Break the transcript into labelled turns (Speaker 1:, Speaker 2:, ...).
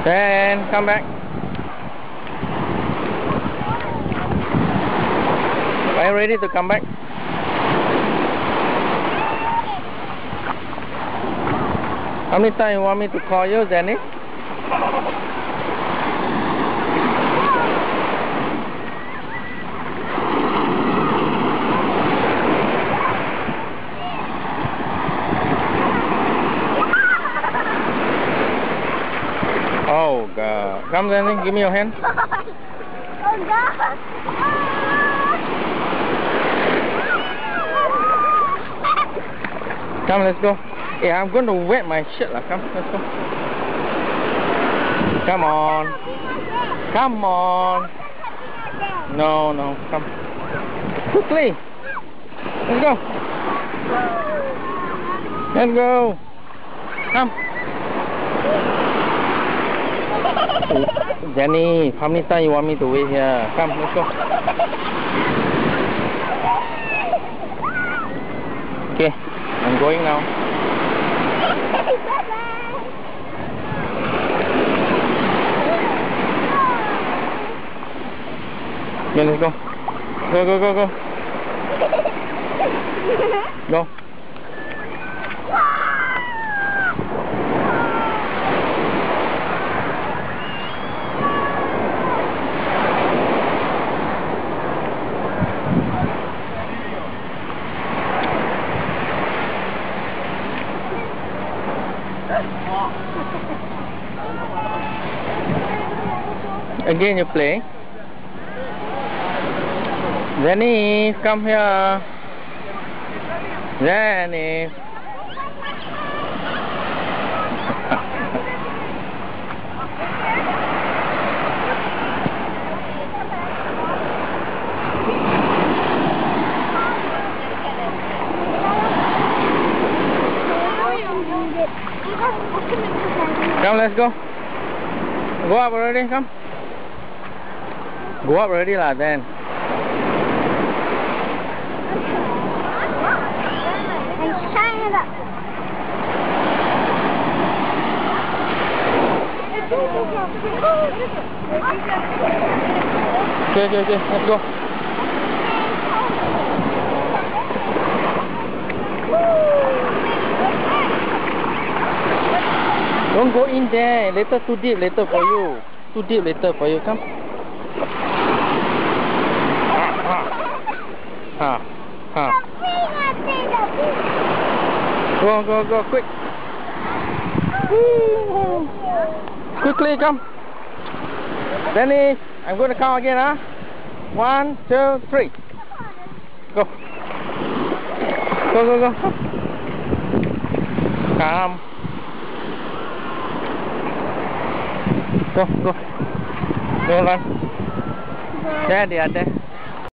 Speaker 1: Then come back. Are you ready to come back? How many times you want me to call you, Danny? Oh God! Come, Danny, give me your hand.
Speaker 2: Oh God!
Speaker 1: Come, let's go. Yeah, I'm going to wet my shirt. Come, let's go. Come on. Come on. No, no, come. Quickly. Let's go. Let's go. Come. Jenny, how many times you want me to wait here? Come, let's go. Okay, I'm going now. Yeah, let's go. Go, go, go, go. Go. Again you play. Jenny, come here. Jenny. Come, let's go. Go up already, come. Go up already lah, then.
Speaker 2: And shine it up.
Speaker 1: Okay, okay, okay, let's go. Don't go in there. Later too deep later for you. Too deep later for you. Come. Ha. Ha. Go, go, go, quick. Woo. Quickly come. Dennis, I'm going to count again, huh? 1, 2, 3. Go. Go, go, go. Come. Go, go. Go run. There they are there.